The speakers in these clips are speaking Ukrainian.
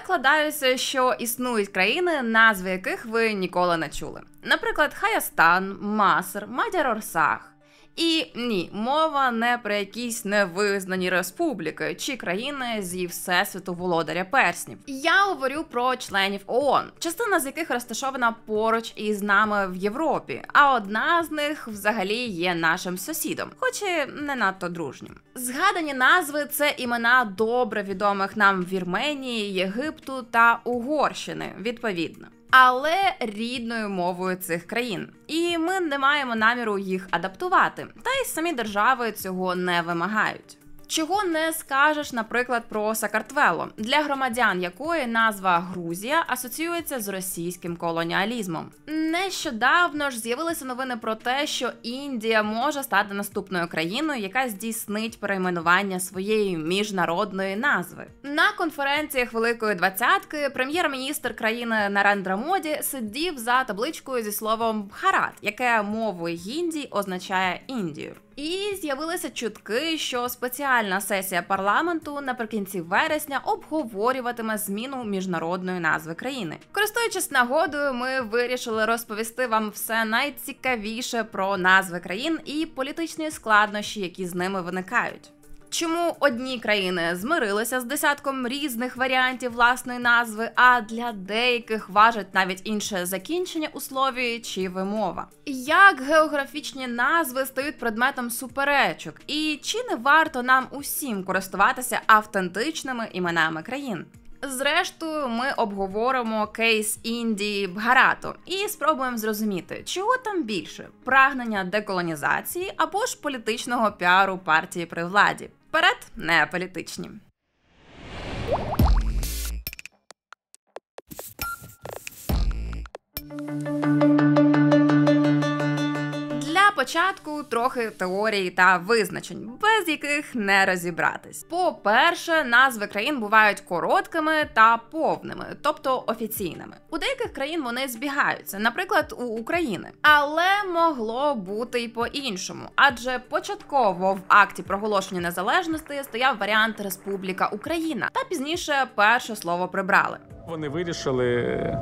Закладаюся, що існують країни, назви яких ви ніколи не чули. Наприклад, Хаястан, Маср, Мадяр-Орсах. І ні, мова не про якісь невизнані республіки чи країни зі всесвіту володаря перснів. Я говорю про членів ООН, частина з яких розташована поруч із нами в Європі, а одна з них взагалі є нашим сусідом, хоч і не надто дружнім. Згадані назви – це імена добре відомих нам Вірменії, Єгипту та Угорщини, відповідно. Але рідною мовою цих країн. І ми не маємо наміру їх адаптувати, та й самі держави цього не вимагають. Чого не скажеш, наприклад, про Сакартвело, для громадян якої назва Грузія асоціюється з російським колоніалізмом. Нещодавно ж з'явилися новини про те, що Індія може стати наступною країною, яка здійснить перейменування своєї міжнародної назви. На конференціях Великої Двадцятки прем'єр-міністр країни Нарендра Моді сидів за табличкою зі словом «Бхарат», яке мовою гінді означає Індію. І з'явилися чутки, що спеціальна сесія парламенту наприкінці вересня обговорюватиме зміну міжнародної назви країни. Користуючись нагодою, ми вирішили розповісти вам все найцікавіше про назви країн і політичні складнощі, які з ними виникають. Чому одні країни змирилися з десятком різних варіантів власної назви, а для деяких важить навіть інше закінчення у слові чи вимова? Як географічні назви стають предметом суперечок? І чи не варто нам усім користуватися автентичними іменами країн? Зрештою, ми обговоримо кейс Індії Бхарату і спробуємо зрозуміти, чого там більше – прагнення деколонізації або ж політичного піару партії при владі. Вперед, не політичні. Для початку трохи теорії та визначень, без яких не розібратись. По-перше, назви країн бувають короткими та повними, тобто офіційними. У деяких країн вони збігаються, наприклад, у України. Але могло бути й по-іншому, адже початково в акті проголошення незалежності стояв варіант Республіка Україна, та пізніше перше слово прибрали. Вони вирішили,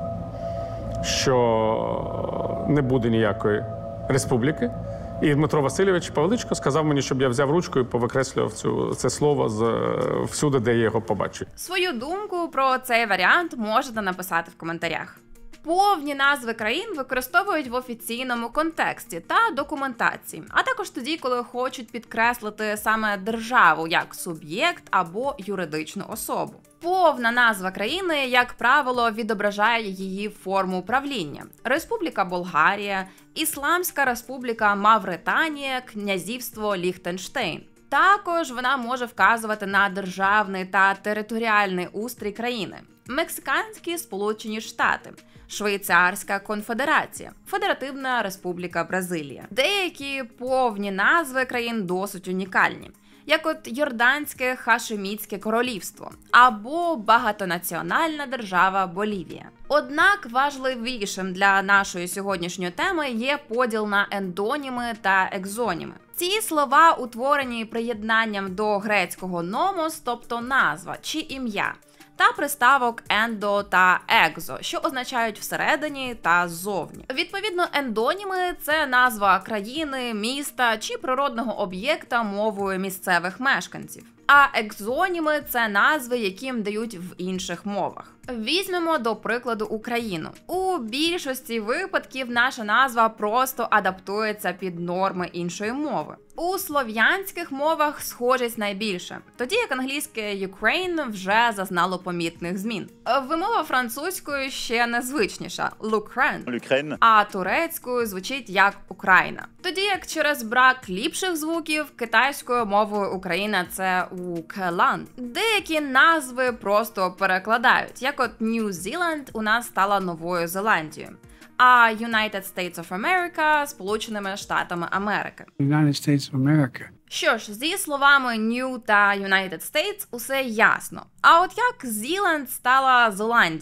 що не буде ніякої республіки. І Дмитро Васильович Павличко сказав мені, щоб я взяв ручку і повикреслював це слово всюди, де я його побачу. Свою думку про цей варіант можете написати в коментарях. Повні назви країн використовують в офіційному контексті та документації, а також тоді, коли хочуть підкреслити саме державу як суб'єкт або юридичну особу. Повна назва країни, як правило, відображає її форму правління. Республіка Болгарія, Ісламська Республіка Мавританія, Князівство Ліхтенштейн. Також вона може вказувати на державний та територіальний устрій країни. Мексиканські Сполучені Штати, Швейцарська Конфедерація, Федеративна Республіка Бразилія. Деякі повні назви країн досить унікальні, як от Йорданське Хашемітське королівство або багатонаціональна держава Болівія. Однак важливішим для нашої сьогоднішньої теми є поділ на ендоніми та екзоніми. Ці слова утворені приєднанням до грецького «номос», тобто назва чи ім'я, та приставок «ендо» та «екзо», що означають «всередині» та «ззовні». Відповідно, ендоніми – це назва країни, міста чи природного об'єкта мовою місцевих мешканців. А екзоніми – це назви, яким дають в інших мовах. Візьмемо, до прикладу, Україну. У більшості випадків наша назва просто адаптується під норми іншої мови. У слов'янських мовах схожість найбільше, тоді як англійське Ukraine вже зазнало помітних змін. Вимова французькою ще незвичніша – L'Ukraine, а турецькою звучить як Україна. Тоді як через брак ліпших звуків китайською мовою Україна – це Укелан. Деякі назви просто перекладають, як от New Zealand у нас стала Новою Зеландією, а United States of America – Сполученими Штатами Америки. United States of America. Що ж, зі словами New та United States усе ясно. А от як Zealand стала Зеландією?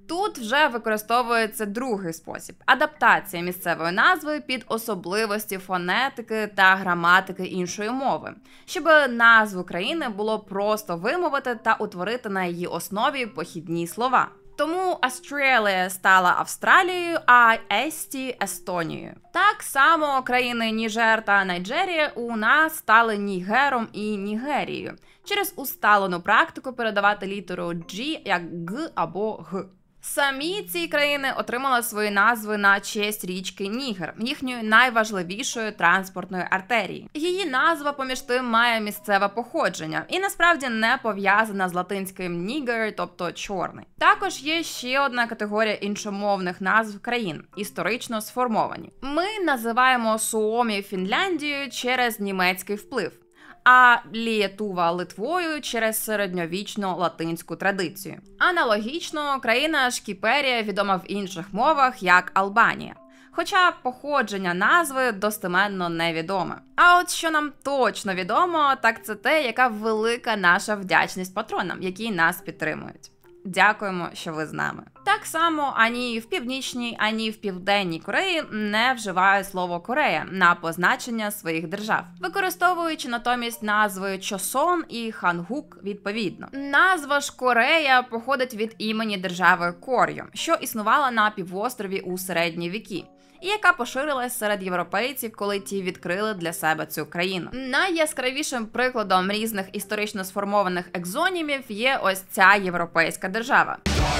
Тут вже використовується другий спосіб – адаптація місцевої назви під особливості фонетики та граматики іншої мови, щоб назву країни було просто вимовити та утворити на її основі похідні слова. Тому Австралія стала Австралією, а Есті – Естонією. Так само країни Нігер та Найджерія у нас стали Нігером і Нігерією через усталену практику передавати літеру G як Г або Г. Самі ці країни отримали свої назви на честь річки Нігер, їхньої найважливішої транспортної артерії. Її назва, поміж тим, має місцеве походження і насправді не пов'язана з латинським «нігер», тобто «чорний». Також є ще одна категорія іншомовних назв країн – історично сформовані. Ми називаємо Суомі Фінляндією через німецький вплив, а Лієтува – Литвою через середньовічну латинську традицію. Аналогічно, країна Шкіперія відома в інших мовах як Албанія. Хоча походження назви достеменно невідоме. А от що нам точно відомо, так це те, яка велика наша вдячність патронам, які нас підтримують. Дякуємо, що ви з нами. Так само ані в Північній, ані в Південній Кореї не вживають слово «Корея» на позначення своїх держав, використовуючи натомість назви Чосон і Хангук відповідно. Назва ж Корея походить від імені держави Корьо, що існувала на півострові у середні віки, і яка поширилась серед європейців, коли ті відкрили для себе цю країну. Найяскравішим прикладом різних історично сформованих екзонімів є ось ця європейська держава.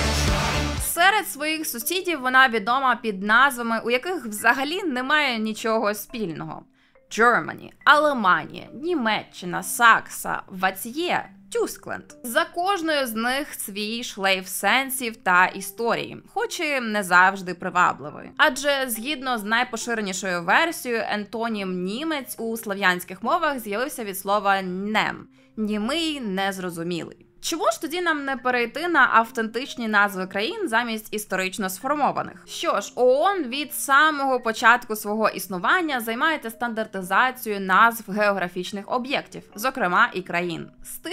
Серед своїх сусідів вона відома під назвами, у яких взагалі немає нічого спільного. Germany, Алеманія, Німеччина, Сакса, Ватьє, Тюскленд. За кожною з них свій шлейф сенсів та історії, хоч і не завжди привабливий. Адже згідно з найпоширенішою версією, ентонім «німець» у слов'янських мовах з'явився від слова «нем» – «німий, незрозумілий». Чому ж тоді нам не перейти на автентичні назви країн замість історично сформованих? Що ж, ООН від самого початку свого існування займається стандартизацією назв географічних об'єктів, зокрема і країн. З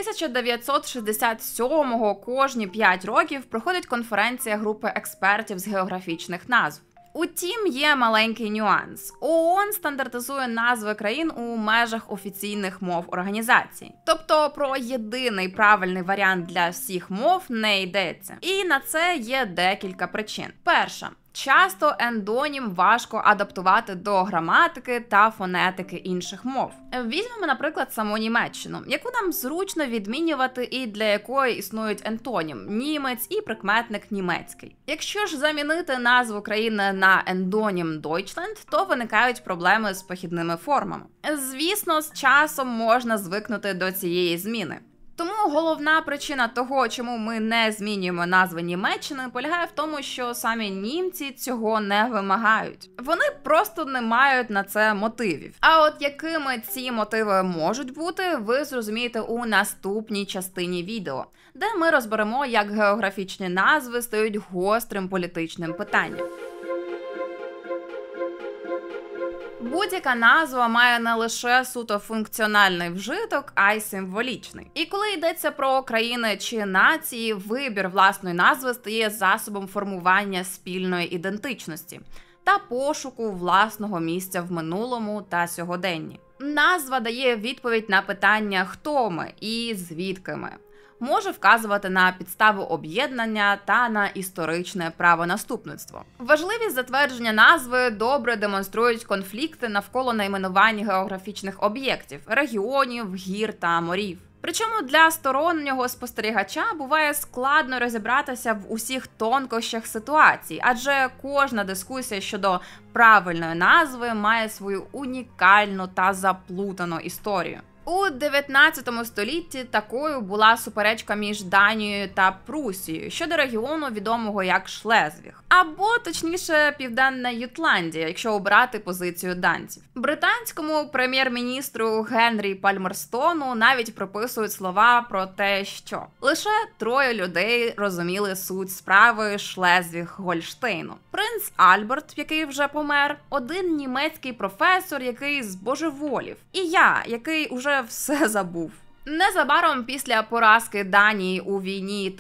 1967-го кожні 5 років проходить конференція групи експертів з географічних назв. Утім, є маленький нюанс. ООН стандартизує назви країн у межах офіційних мов організації. Тобто про єдиний правильний варіант для всіх мов не йдеться. І на це є декілька причин. Перша. Часто ендонім важко адаптувати до граматики та фонетики інших мов. Візьмемо, наприклад, саму Німеччину, яку нам зручно відмінювати і для якої існують ентонім – німець і прикметник німецький. Якщо ж замінити назву країни на ендонім Deutschland, то виникають проблеми з похідними формами. Звісно, з часом можна звикнути до цієї зміни. Тому головна причина того, чому ми не змінюємо назви Німеччини, полягає в тому, що самі німці цього не вимагають. Вони просто не мають на це мотивів. А от якими ці мотиви можуть бути, ви зрозумієте у наступній частині відео, де ми розберемо, як географічні назви стають гострим політичним питанням. Будь-яка назва має не лише суто функціональний вжиток, а й символічний. І коли йдеться про країни чи нації, вибір власної назви стає засобом формування спільної ідентичності та пошуку власного місця в минулому та сьогоденні. Назва дає відповідь на питання «хто ми» і «звідки ми?». Може вказувати на підставу об'єднання та на історичне правонаступництво. Важливість затвердження назви добре демонструють конфлікти навколо найменувань географічних об'єктів, регіонів, гір та морів. Причому для стороннього спостерігача буває складно розібратися в усіх тонкощах ситуації, адже кожна дискусія щодо правильної назви має свою унікальну та заплутану історію. У 19 столітті такою була суперечка між Данією та Прусією щодо регіону, відомого як Шлезвіг. Або, точніше, Південна Ютландія, якщо обрати позицію данців. Британському прем'єр-міністру Генрі Пальмерстону навіть приписують слова про те, що лише 3 людей розуміли суть справи Шлезвіг-Гольштейну. Принц Альберт, який вже помер, один німецький професор, який збожеволів, і я, який уже все забув. Незабаром після поразки Данії у війні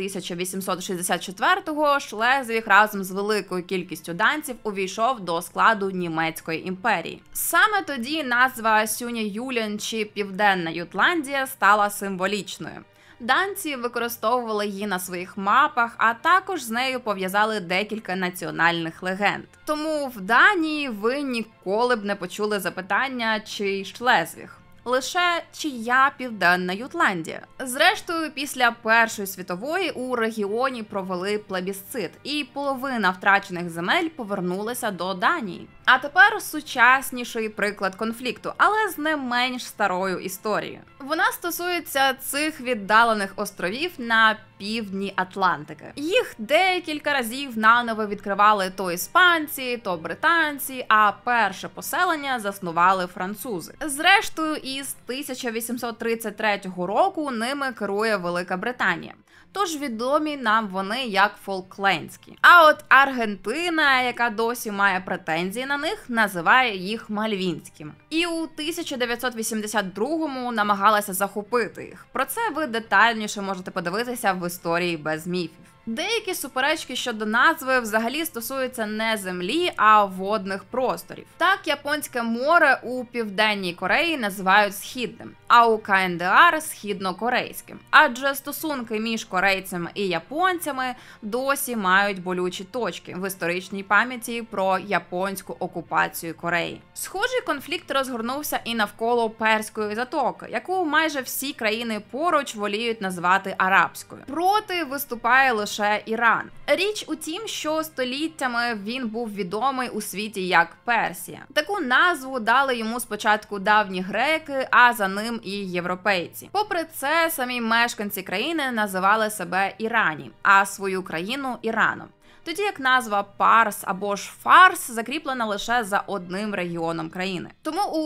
1864-го Шлезвіг разом з великою кількістю данців увійшов до складу Німецької імперії. Саме тоді назва Сюня-Юлен чи Південна Ютландія стала символічною. Данці використовували її на своїх мапах, а також з нею пов'язали декілька національних легенд. Тому в Данії ви ніколи б не почули запитання, чий Шлезвіг. Лише чия Південна Ютландія. Зрештою, після Першої світової у регіоні провели плебісцит, і половина втрачених земель повернулася до Данії. А тепер сучасніший приклад конфлікту, але з не менш старою історією. Вона стосується цих віддалених островів на півдні Атлантики. Їх декілька разів наново відкривали то іспанці, то британці, а перше поселення заснували французи. Зрештою, із 1833 року ними керує Велика Британія. Тож відомі нам вони як Фолклендські. А от Аргентина, яка досі має претензії на них, називає їх Мальвінськими. І у 1982-му намагалася захопити їх. Про це ви детальніше можете подивитися в історії без міфів. Деякі суперечки щодо назви взагалі стосуються не землі, а водних просторів. Так, Японське море у Південній Кореї називають Східним, а у КНДР – Східно-Корейським. Адже стосунки між корейцями і японцями досі мають болючі точки в історичній пам'яті про японську окупацію Кореї. Схожий конфлікт розгорнувся і навколо Перської затоки, яку майже всі країни поруч воліють називати арабською. Проти виступає лише Іран. Річ у тім, що століттями він був відомий у світі як Персія. Таку назву дали йому спочатку давні греки, а за ним і європейці. Попри це, самі мешканці країни називали себе Ірані, а свою країну – Іраном. Тоді як назва Парс або ж Фарс закріплена лише за одним регіоном країни. Тому у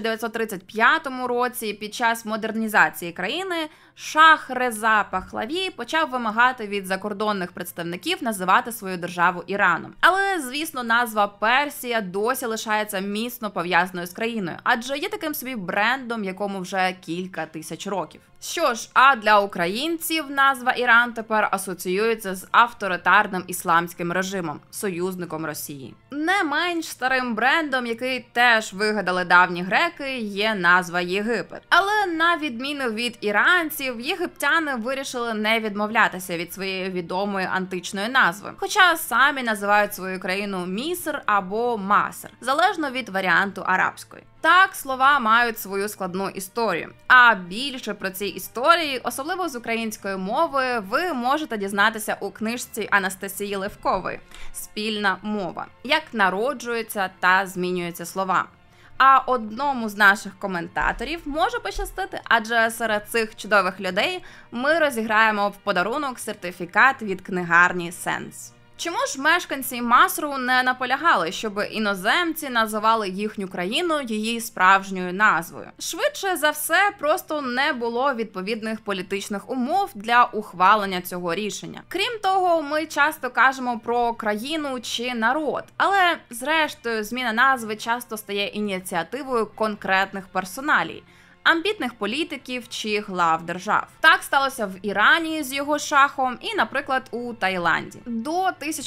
1935 році під час модернізації країни Шах Реза Пахлаві почав вимагати від закордонних представників називати свою державу Іраном. Але, звісно, назва Персія досі лишається міцно пов'язаною з країною, адже є таким собі брендом, якому вже кілька тисяч років. Що ж, а для українців назва Іран тепер асоціюється з авторитарним ісламським режимом, союзником Росії. Не менш старим брендом, який теж вигадали давні греки, є назва Єгипет. Але на відміну від іранців, єгиптяни вирішили не відмовлятися від своєї відомої античної назви. Хоча самі називають свою країну Міср або Маср, залежно від варіанту арабської. Так, слова мають свою складну історію. А більше про ці історії, особливо з української мови, ви можете дізнатися у книжці Анастасії Левкової «Спільна мова. Як народжуються та змінюються слова». А одному з наших коментаторів може пощастити, адже серед цих чудових людей ми розіграємо в подарунок сертифікат від книгарні «Сенс». Чому ж мешканці Масру не наполягали, щоб іноземці називали їхню країну її справжньою назвою? Швидше за все, просто не було відповідних політичних умов для ухвалення цього рішення. Крім того, ми часто кажемо про країну чи народ, але, зрештою, зміна назви часто стає ініціативою конкретних персоналій, амбітних політиків чи глав держав. Так сталося в Ірані з його шахом і, наприклад, у Таїланді. До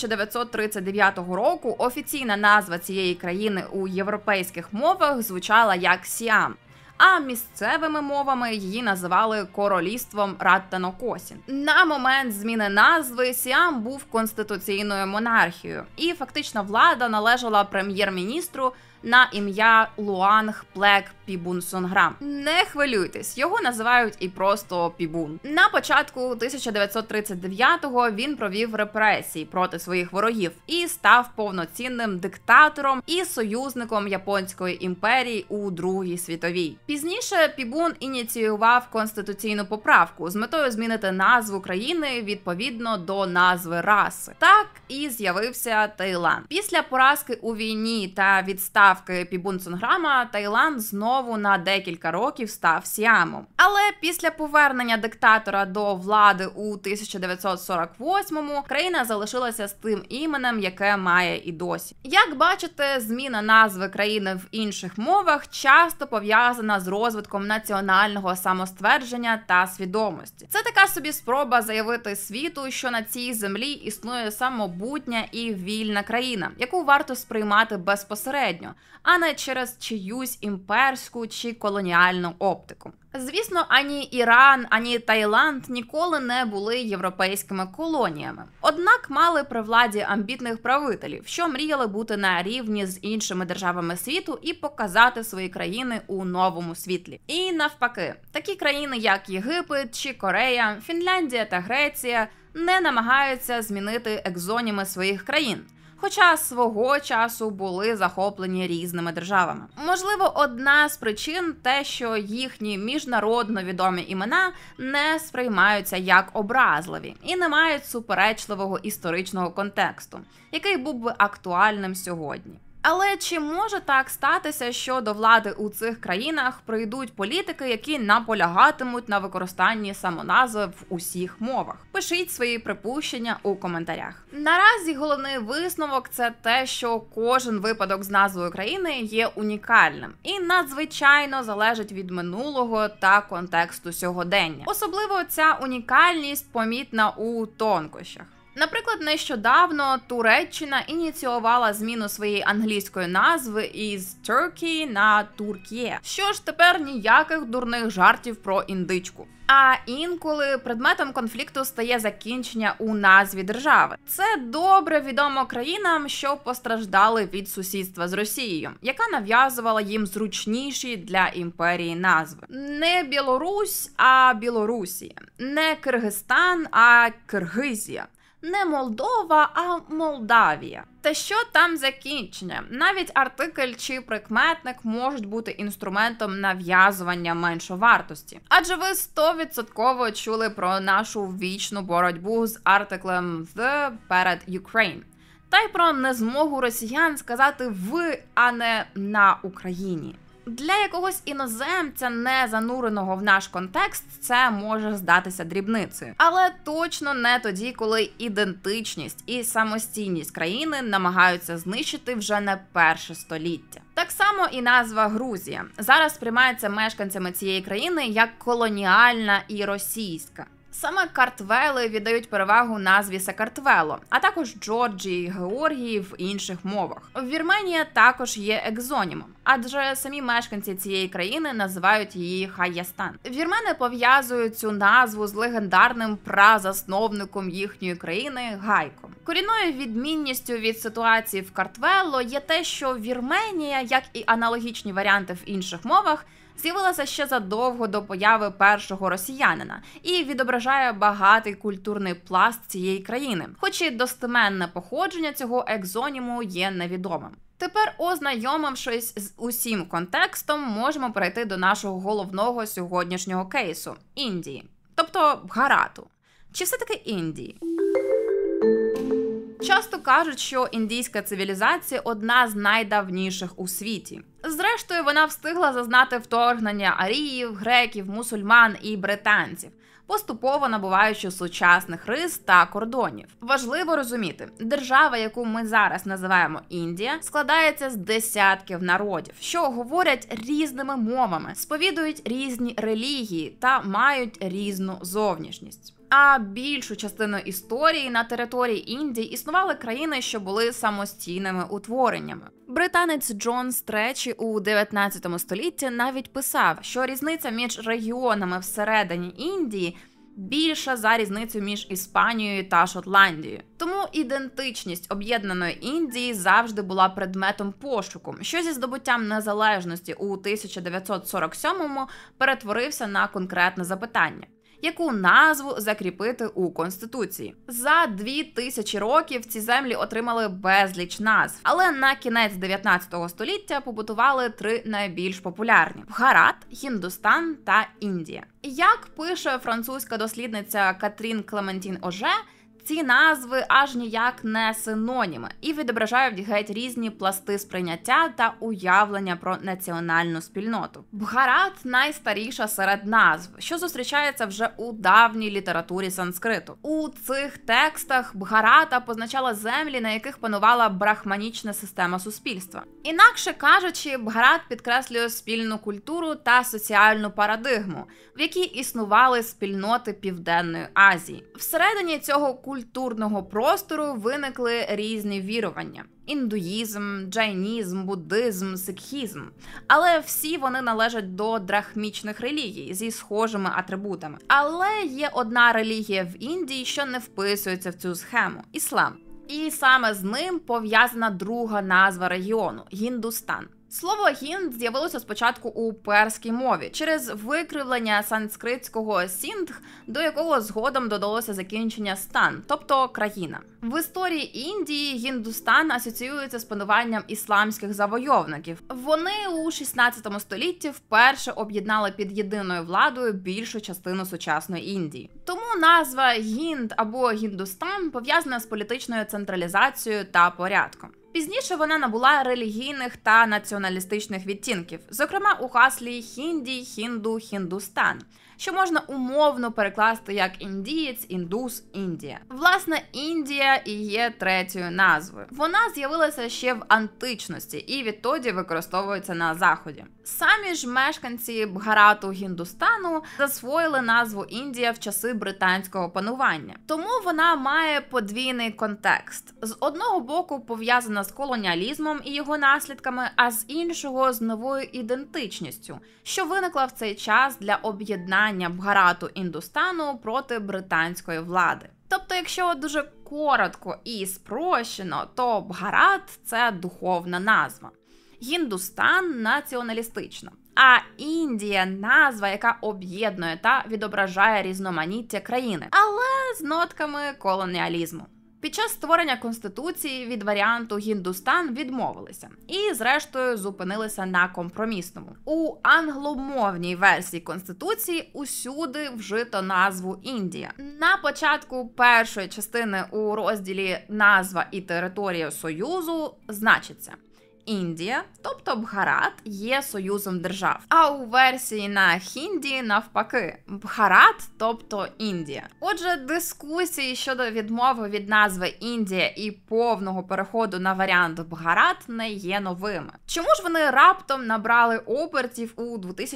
1939 року офіційна назва цієї країни у європейських мовах звучала як Сіам, а місцевими мовами її називали королівством Раттанокосін. На момент зміни назви Сіам був конституційною монархією, і фактично влада належала прем'єр-міністру на ім'я Луанг Плек Пібунсонграм. Не хвилюйтесь, його називають і просто Пібун. На початку 1939-го він провів репресії проти своїх ворогів і став повноцінним диктатором і союзником Японської імперії у Другій світовій. Пізніше Пібун ініціював конституційну поправку з метою змінити назву країни відповідно до назви раси. Так і з'явився Таїланд. Після поразки у війні та відставки Пібунсонграма Таїланд знову знову на декілька років став Сіамом. Але після повернення диктатора до влади у 1948-му країна залишилася з тим іменем, яке має і досі. Як бачите, зміна назви країни в інших мовах часто пов'язана з розвитком національного самоствердження та свідомості. Це така собі спроба заявити світу, що на цій землі існує самобутня і вільна країна, яку варто сприймати безпосередньо, а не через чиюсь імперську чи колоніальну оптику. Звісно, ані Іран, ані Таїланд ніколи не були європейськими колоніями. Однак мали при владі амбітних правителів, що мріяли бути на рівні з іншими державами світу і показати свої країни у новому світлі. І навпаки, такі країни, як Єгипет чи Корея, Фінляндія та Греція не намагаються змінити екзоніми своїх країн. Хоча свого часу були захоплені різними державами. Можливо, одна з причин те, що їхні міжнародно відомі імена не сприймаються як образливі і не мають суперечливого історичного контексту, який був би актуальним сьогодні. Але чи може так статися, що до влади у цих країнах прийдуть політики, які наполягатимуть на використанні самоназви в усіх мовах? Пишіть свої припущення у коментарях. Наразі головний висновок – це те, що кожен випадок з назвою країни є унікальним і надзвичайно залежить від минулого та контексту сьогодення. Особливо ця унікальність помітна у тонкощах. Наприклад, нещодавно Туреччина ініціювала зміну своєї англійської назви із Turkey на Туркія. Що ж, тепер ніяких дурних жартів про індичку. А інколи предметом конфлікту стає закінчення у назві держави. Це добре відомо країнам, що постраждали від сусідства з Росією, яка нав'язувала їм зручніші для імперії назви. Не Білорусь, а Білорусія. Не Киргизстан, а Киргизія. Не Молдова, а Молдавія. Та що там закінчення? Навіть артикль чи прикметник можуть бути інструментом нав'язування меншовартості. Адже ви 100% чули про нашу вічну боротьбу з артиклем «the» перед «Ukraine». Та й про незмогу росіян сказати «в», а не «на Україні». Для якогось іноземця, не зануреного в наш контекст, це може здатися дрібницею. Але точно не тоді, коли ідентичність і самостійність країни намагаються знищити вже не перше століття. Так само і назва Грузія. Зараз сприймається мешканцями цієї країни як колоніальна і російська. Саме картвели віддають перевагу назві Сакартвело, а також Джорджії, Георгії в інших мовах. Вірменія також є екзонімом, адже самі мешканці цієї країни називають її Хайястан. Вірмени пов'язують цю назву з легендарним празасновником їхньої країни Гайком. Корінною відмінністю від ситуації в Картвело є те, що Вірменія, як і аналогічні варіанти в інших мовах, з'явилася ще задовго до появи першого росіянина і відображає багатий культурний пласт цієї країни, хоч і достеменне походження цього екзоніму є невідомим. Тепер, ознайомившись з усім контекстом, можемо перейти до нашого головного сьогоднішнього кейсу – Індії, тобто Бхарату. Чи все-таки Індії? Часто кажуть, що індійська цивілізація – одна з найдавніших у світі. Зрештою, вона встигла зазнати вторгнення аріїв, греків, мусульман і британців, поступово набуваючи сучасних рис та кордонів. Важливо розуміти, держава, яку ми зараз називаємо Індія, складається з десятків народів, що говорять різними мовами, сповідують різні релігії та мають різну зовнішність. А більшу частину історії на території Індії існували країни, що були самостійними утвореннями. Британець Джон Стречі у 19 столітті навіть писав, що різниця між регіонами всередині Індії більша за різницю між Іспанією та Шотландією. Тому ідентичність об'єднаної Індії завжди була предметом пошуку, що зі здобуттям незалежності у 1947-му перетворився на конкретне запитання. Яку назву закріпити у Конституції? За 2000 років ці землі отримали безліч назв, але на кінець 19 століття побутували три найбільш популярні – Бхарат, Гіндустан та Індія. Як пише французька дослідниця Катрін Клементін Оже, ці назви аж ніяк не синоніми і відображають геть різні пласти сприйняття та уявлення про національну спільноту. Бхарат – найстаріша серед назв, що зустрічається вже у давній літературі санскриту. У цих текстах Бхарата позначала землі, на яких панувала брахманічна система суспільства. Інакше кажучи, Бхарат підкреслює спільну культуру та соціальну парадигму, в якій існували спільноти Південної Азії. Всередині цього культурного простору виникли різні вірування – індуїзм, джайнізм, буддизм, сикхізм. Але всі вони належать до драхмічних релігій зі схожими атрибутами. Але є одна релігія в Індії, що не вписується в цю схему – іслам. І саме з ним пов'язана друга назва регіону – Гіндустан. Слово «гінд» з'явилося спочатку у перській мові через викривлення санскритського «сіндх», до якого згодом додалося закінчення «стан», тобто «країна». В історії Індії Гіндустан асоціюється з пануванням ісламських завойовників. Вони у 16 столітті вперше об'єднали під єдиною владою більшу частину сучасної Індії. Тому назва «гінд» або «Гіндустан» пов'язана з політичною централізацією та порядком. Пізніше вона набула релігійних та націоналістичних відтінків, зокрема у гаслі «Хінді», «Хінду», «Хіндустан», що можна умовно перекласти як «індієць», «індус», «Індія». Власне, Індія і є третьою назвою. Вона з'явилася ще в античності і відтоді використовується на Заході. Самі ж мешканці Бхарату Гіндустану засвоїли назву Індія в часи британського панування. Тому вона має подвійний контекст. З одного боку пов'язана з колоніалізмом і його наслідками, а з іншого з новою ідентичністю, що виникла в цей час для об'єднання Бхарату Індустану проти британської влади. Тобто, якщо дуже коротко і спрощено, то Бхарат – це духовна назва. Гіндустан – націоналістична. А Індія – назва, яка об'єднує та відображає різноманіття країни, але з нотками колоніалізму. Під час створення Конституції від варіанту Гіндустан відмовилися і, зрештою, зупинилися на компромісному. У англомовній версії Конституції усюди вжито назву Індія. На початку першої частини у розділі «Назва і територія Союзу» значиться Індія, тобто Бхарат, є союзом держав. А у версії на хінді навпаки – Бхарат, тобто Індія. Отже, дискусії щодо відмови від назви Індія і повного переходу на варіант Бхарат не є новими. Чому ж вони раптом набрали обертів у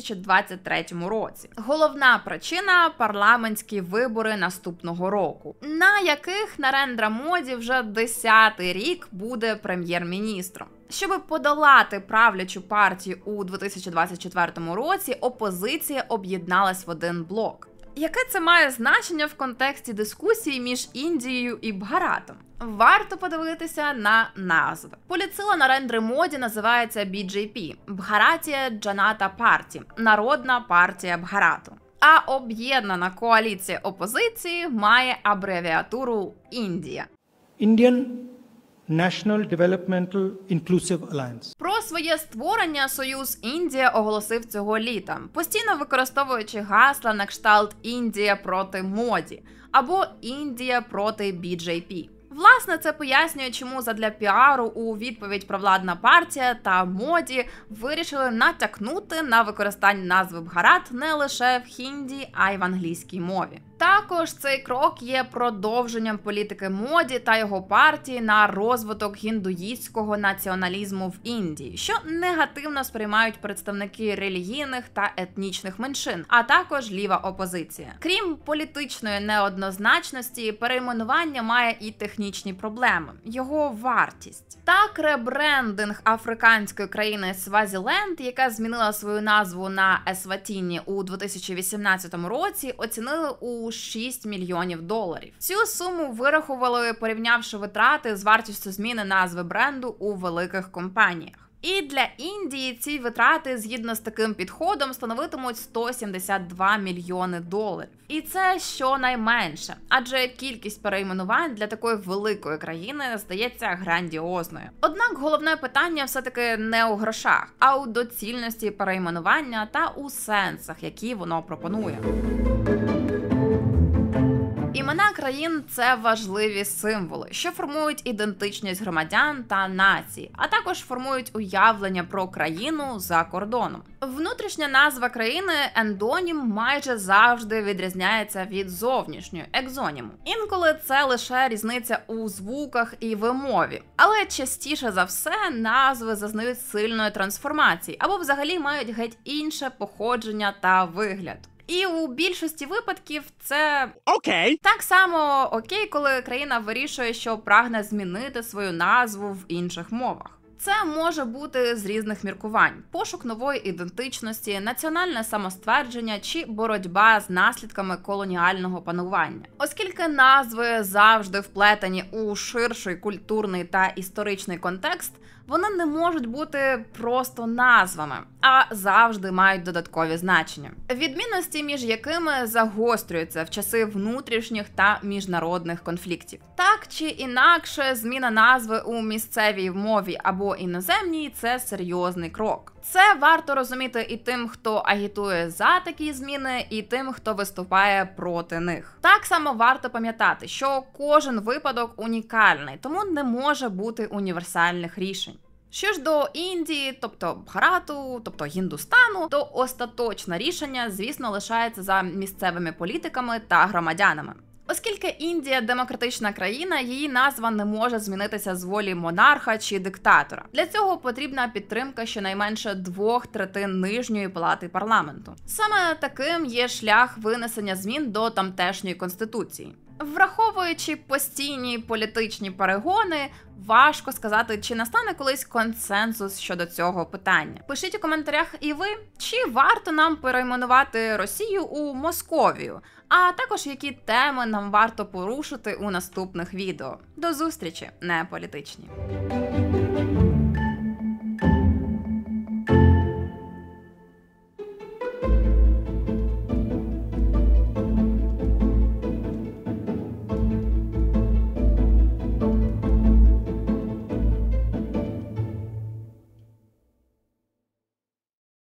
2023 році? Головна причина – парламентські вибори наступного року, на яких Нарендра Моді вже 10-й рік буде прем'єр-міністром. Щоб подолати правлячу партію у 2024 році, опозиція об'єдналась в один блок. Яке це має значення в контексті дискусії між Індією і Бхаратом? Варто подивитися на назви. Політсила Нарендри Моді називається BJP – Бхаратія Джаната Парті – Народна партія Бхарату. А об'єднана коаліція опозиції має абревіатуру Індія. Indian National Developmental Inclusive Alliance. Про своє створення Союз Індія оголосив цього літа, постійно використовуючи гасла на кшталт «Індія проти Моді» або «Індія проти BJP». Власне, це пояснює, чому задля піару у відповідь провладна партія та Моді вирішили натякнути на використання назви Бхарат не лише в хінді, а й в англійській мові. Також цей крок є продовженням політики Моді та його партії на розвиток гіндуїстського націоналізму в Індії, що негативно сприймають представники релігійних та етнічних меншин, а також ліва опозиція. Крім політичної неоднозначності, перейменування має і технічні проблеми – його вартість. Так, ребрендинг африканської країни Свазіленд, яка змінила свою назву на Есватіні у 2018 році, оцінили у $6 мільйонів. Цю суму вирахували, порівнявши витрати з вартістю зміни назви бренду у великих компаніях. І для Індії ці витрати, згідно з таким підходом, становитимуть $172 мільйони. І це щонайменше, адже кількість перейменувань для такої великої країни здається грандіозною. Однак головне питання все-таки не у грошах, а у доцільності перейменування та у сенсах, які воно пропонує. Імена Імена країн – це важливі символи, що формують ідентичність громадян та націй, а також формують уявлення про країну за кордоном. Внутрішня назва країни – ендонім – майже завжди відрізняється від зовнішньої – екзоніму. Інколи це лише різниця у звуках і вимові, але частіше за все назви зазнають сильної трансформації або взагалі мають геть інше походження та вигляд. І у більшості випадків це окей. Так само окей, коли країна вирішує, що прагне змінити свою назву в інших мовах. Це може бути з різних міркувань: пошук нової ідентичності, національне самоствердження чи боротьба з наслідками колоніального панування. Оскільки назви завжди вплетені у ширший культурний та історичний контекст, вони не можуть бути просто назвами, а завжди мають додаткові значення, відмінності між якими загострюються в часи внутрішніх та міжнародних конфліктів. Так чи інакше, зміна назви у місцевій мові або іноземній – це серйозний крок. Це варто розуміти і тим, хто агітує за такі зміни, і тим, хто виступає проти них. Так само варто пам'ятати, що кожен випадок унікальний, тому не може бути універсальних рішень. Що ж до Індії, тобто Бхарату, тобто Гіндустану, то остаточне рішення, звісно, лишається за місцевими політиками та громадянами. Оскільки Індія – демократична країна, її назва не може змінитися з волі монарха чи диктатора. Для цього потрібна підтримка щонайменше 2/3 нижньої палати парламенту. Саме таким є шлях винесення змін до тамтешньої конституції. Враховуючи постійні політичні перегони, важко сказати, чи настане колись консенсус щодо цього питання. Пишіть у коментарях і ви, чи варто нам перейменувати Росію у Московію, а також які теми нам варто порушити у наступних відео. До зустрічі, не політичні!